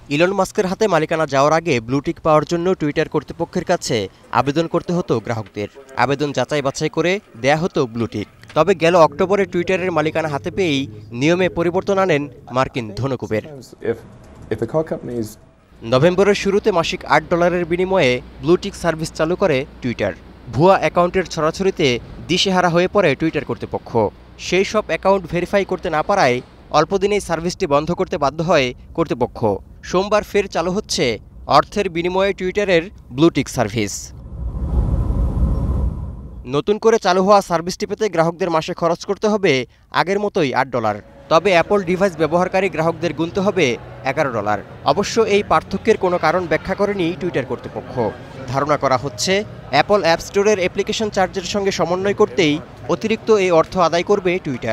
Elon মাস্কের হাতে মালিকানা যাওয়ার আগে ব্লুটিক পাওয়ার জন্য টুইটার কর্তৃপক্ষের কাছে আবেদন করতে হতো গ্রাহকদের। আবেদন যাচাই বাছাই করে দেয়া হতো ব্লুটিক। তবে গেল অক্টোবরে টুইটারের মালিকানা হাতে পেয়েই নিয়মে পরিবর্তন আনেন মার্কিন ধনকুবের। নভেম্বরের শুরুতে মাসিক $8 বিনিময়ে ব্লুটিক সার্ভিস চালু করে টুইটার। ভুয়া অ্যাকাউন্টের ছড়াছড়িতে দিশেহারা হয়ে পড়ে টুইটার কর্তৃপক্ষ। সেই সব অ্যাকাউন্ট ভেরিফাই করতে না পারায় অল্পদিনেই সার্ভিসটি বন্ধ করতে বাধ্য হয় কর্তৃপক্ষ। সোমবার ফের চালু হচ্ছে অর্থের বিনিময়ে টুইটারের ব্লুটিক সার্ভিস। নতুন করে চালু হওয়া সার্ভিসটি পেতে গ্রাহকদের মাসে খরচ করতে হবে আগের মতোই $8। তবে অ্যাপল ডিভাইস ব্যবহারকারী গ্রাহকদের গুনতে হবে $11। অবশ্য এই পার্থক্যের কোনো কারণ ব্যাখ্যা করেনি টুইটার কর্তৃপক্ষ। ধারণা করা হচ্ছে অ্যাপল অ্যাপ স্টোরের অ্যাপ্লিকেশন চার্জের সঙ্গে সমন্বয় করতেই অতিরিক্ত এই অর্থ আদায় করবে টুইটার।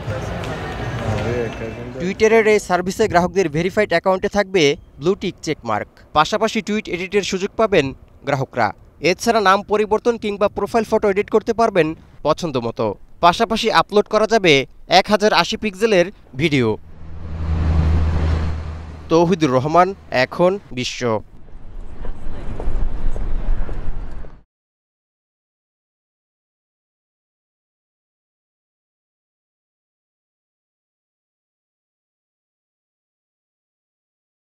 টুইটারের এই সার্ভিসে গ্রাহকদের ভেরিফাইড অ্যাকাউন্টে থাকবে ব্লুটিক চেকমার্ক। পাশাপাশি টুইট এডিটের সুযোগ পাবেন গ্রাহকরা। এছাড়া নাম পরিবর্তন কিংবা প্রোফাইল ফটো এডিট করতে পারবেন পছন্দ মতো। পাশাপাশি আপলোড করা যাবে 1080 পিক্সেলের ভিডিও। তৌহিদুর রহমান, এখন বিশ্ব।